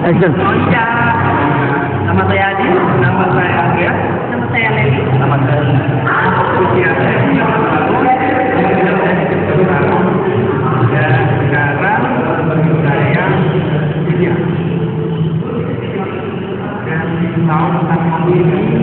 Action. Iya. Nama saya Adi. Nama saya Agia. Nama saya Leli. Nama saya Usia saya 9 tahun. Dan sekarang saya kuliah. Dan tahu tentang mobil ini